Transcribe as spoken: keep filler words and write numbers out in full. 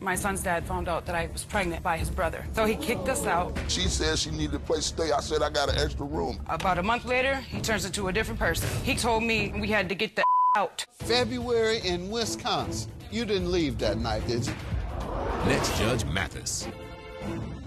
My son's dad found out that I was pregnant by his brother, so he kicked us out. She said she needed a place to stay. I said I got an extra room. About a month later, he turns into a different person. He told me we had to get the out. February in Wisconsin. You didn't leave that night, did you? Next, Judge Mathis.